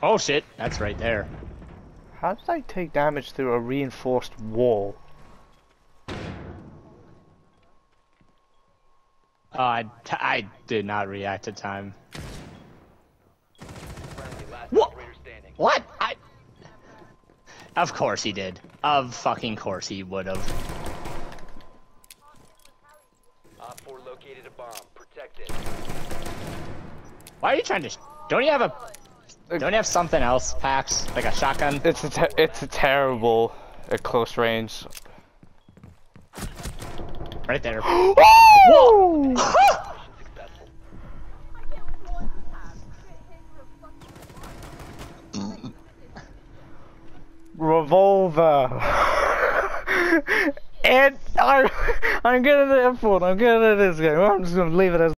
Oh shit, that's right there. How did I take damage through a reinforced wall? I did not react to time. What? What? Of course he did. Of fucking course he would have. Op 4 located a bomb. Protect it. Why are you trying to? Don't you have something else, Pax? Like a shotgun? It's a terrible at close range. Right there. Whoa! Revolver. And I'm good at that one. I'm good at this game. I'm just gonna leave it as